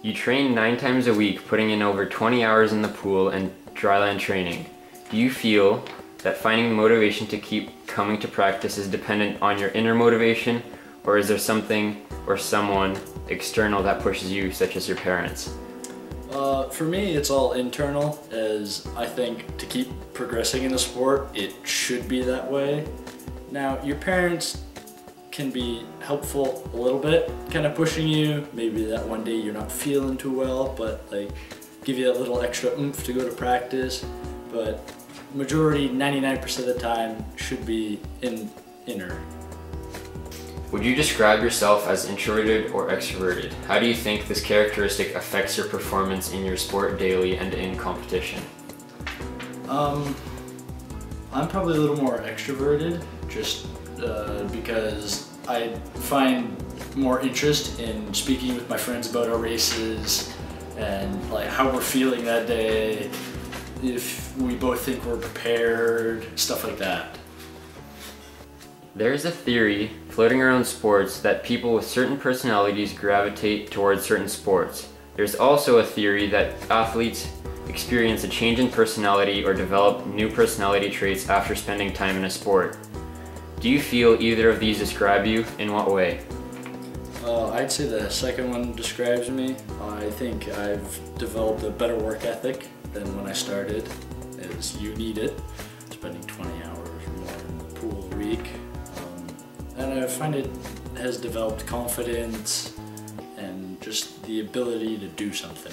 You train 9 times a week, putting in over 20 hours in the pool and dryland training. Do you feel that finding the motivation to keep coming to practice is dependent on your inner motivation, or is there something or someone external that pushes you, such as your parents? For me, it's all internal, as I think to keep progressing in the sport, it should be that way. Now, your parents can be helpful a little bit, kind of pushing you. Maybe that one day you're not feeling too well, but like give you that little extra oomph to go to practice. But majority, 99% of the time, should be inner. Would you describe yourself as introverted or extroverted? How do you think this characteristic affects your performance in your sport daily and in competition? I'm probably a little more extroverted, just because I find more interest in speaking with my friends about our races and like how we're feeling that day, if we both think we're prepared, stuff like that. There's a theory floating around sports that people with certain personalities gravitate towards certain sports. There's also a theory that athletes experience a change in personality or develop new personality traits after spending time in a sport. Do you feel either of these describe you? In what way? I'd say the second one describes me. I think I've developed a better work ethic than when I started, as you need it, spending 20 hours or more in the pool a week. And I find it has developed confidence and just the ability to do something.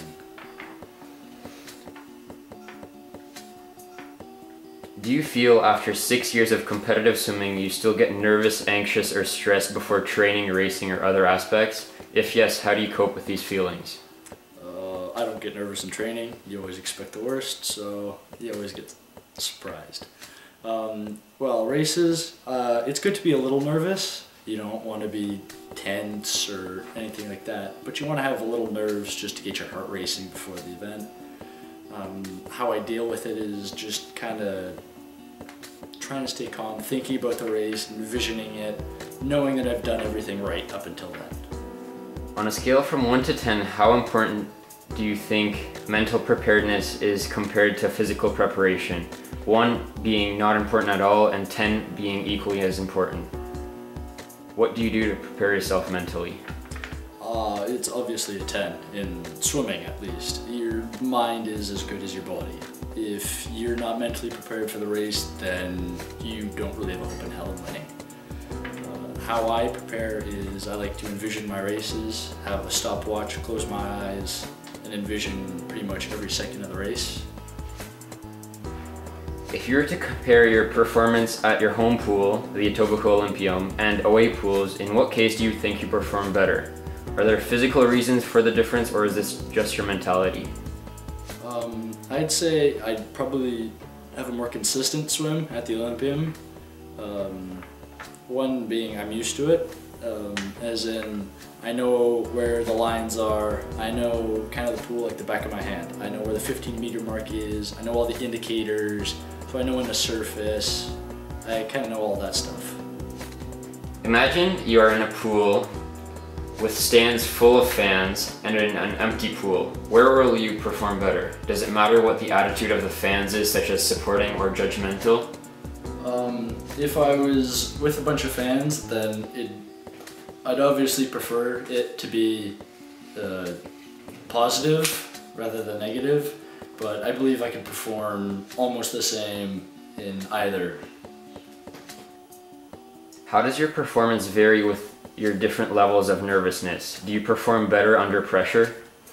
Do you feel after 6 years of competitive swimming you still get nervous, anxious, or stressed before training, racing, or other aspects? If yes, how do you cope with these feelings? I don't get nervous in training. You always expect the worst, so you always get surprised. Well, races, it's good to be a little nervous. You don't want to be tense or anything like that, but you want to have a little nerves just to get your heart racing before the event. How I deal with it is just kind of trying to stay calm, thinking about the race, envisioning it, knowing that I've done everything right up until then. On a scale from 1 to 10, how important do you think mental preparedness is compared to physical preparation? 1 being not important at all and 10 being equally as important. What do you do to prepare yourself mentally? It's obviously a 10, in swimming at least. Your mind is as good as your body. If you're not mentally prepared for the race, then you don't really have a hope in hell in winning. How I prepare is I like to envision my races, have a stopwatch, close my eyes, and envision pretty much every second of the race. If you were to compare your performance at your home pool, the Etobicoke Olympium, and away pools, in what case do you think you perform better? Are there physical reasons for the difference, or is this just your mentality? I'd say I'd probably have a more consistent swim at the Olympium. One being I'm used to it, as in I know where the lines are, I know kind of the pool like the back of my hand. I know where the 15-meter mark is, I know all the indicators, so I know when to surface. I kind of know all that stuff. Imagine you are in a pool with stands full of fans and in an empty pool. Where will you perform better? Does it matter what the attitude of the fans is, such as supporting or judgmental? If I was with a bunch of fans, then I'd obviously prefer it to be positive rather than negative, but I believe I can perform almost the same in either. How does your performance vary with your different levels of nervousness? Do you perform better under pressure?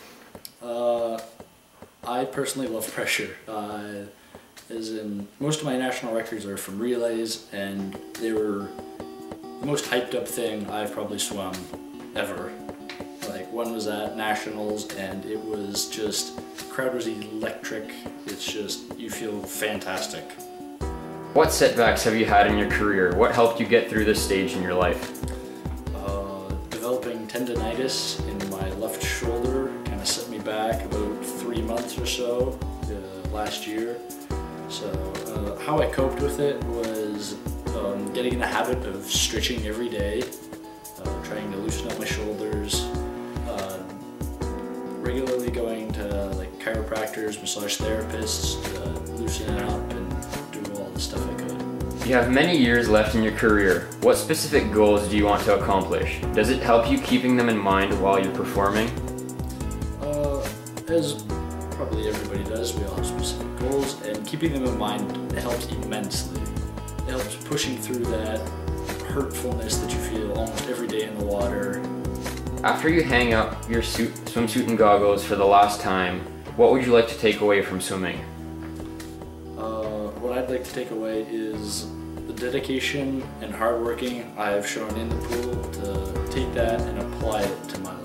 I personally love pressure. As in, most of my national records are from relays, and they were the most hyped up thing I've probably swum ever. Like, one was at nationals, and it was just, the crowd was electric. It's just, you feel fantastic. What setbacks have you had in your career? What helped you get through this stage in your life? Developing tendonitis in my left shoulder kind of set me back about 3 months or so last year. So how I coped with it was getting in the habit of stretching every day, trying to loosen up my shoulders, regularly going to like chiropractors, massage therapists to loosen it up and do all the stuff I could. You have many years left in your career. What specific goals do you want to accomplish? Does it help you keeping them in mind while you're performing? As probably everybody does, we all have specific goals, and keeping them in mind helps immensely. It helps pushing through that hurtfulness that you feel almost every day in the water. After you hang up your swimsuit and goggles for the last time, what would you like to take away from swimming? What I'd like to take away is the dedication and hard working I've shown in the pool, to take that and apply it to my life.